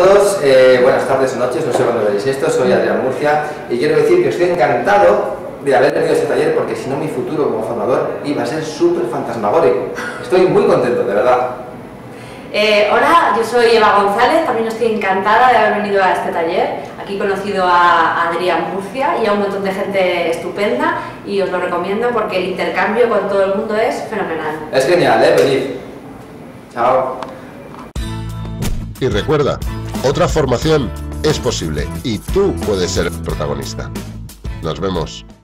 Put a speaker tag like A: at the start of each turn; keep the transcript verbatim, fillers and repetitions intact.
A: todos, eh, buenas tardes o noches, no sé cuándo veréis esto, soy Adrián Murcia y quiero decir que estoy encantado de haber venido a este taller porque si no mi futuro como formador iba a ser súper fantasmagórico. Estoy muy contento, de verdad.
B: Eh, hola, yo soy Eva González, también estoy encantada de haber venido a este taller. Aquí he conocido a Adrián Murcia y a un montón de gente estupenda y os lo recomiendo porque el intercambio con todo el mundo es fenomenal.
A: Es genial, ¿eh? Venid. Chao.
C: Y recuerda, otra formación es posible y tú puedes ser protagonista. Nos vemos.